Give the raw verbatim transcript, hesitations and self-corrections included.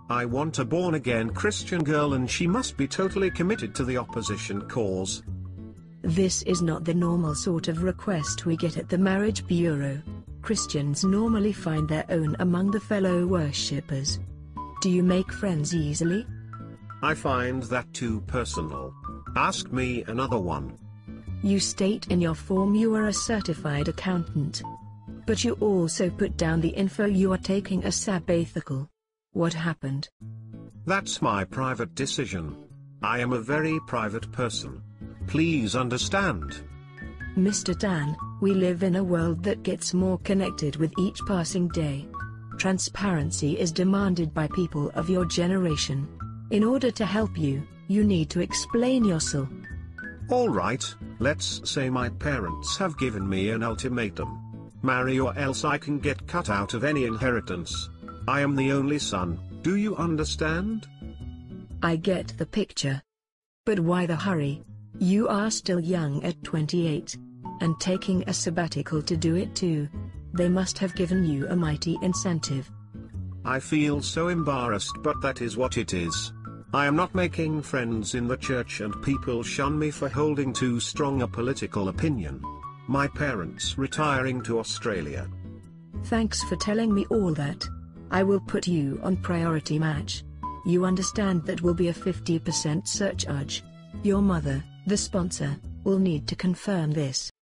I want a born-again Christian girl and she must be totally committed to the opposition cause. This is not the normal sort of request we get at the marriage bureau. Christians normally find their own among the fellow worshippers. Do you make friends easily? I find that too personal. Ask me another one. You state in your form you are a certified accountant. But you also put down the info you are taking a sabbatical. What happened? That's my private decision. I am a very private person. Please understand. Mister Dan, we live in a world that gets more connected with each passing day. Transparency is demanded by people of your generation. In order to help you, you need to explain yourself. All right, let's say my parents have given me an ultimatum. Marry or else I can get cut out of any inheritance. I am the only son, do you understand? I get the picture. But why the hurry? You are still young at twenty-eight. And taking a sabbatical to do it too. They must have given you a mighty incentive. I feel so embarrassed, but that is what it is. I am not making friends in the church and people shun me for holding too strong a political opinion. My parents retiring to Australia. Thanks for telling me all that. I will put you on priority match. You understand that will be a fifty percent surcharge. Your mother, the sponsor, will need to confirm this.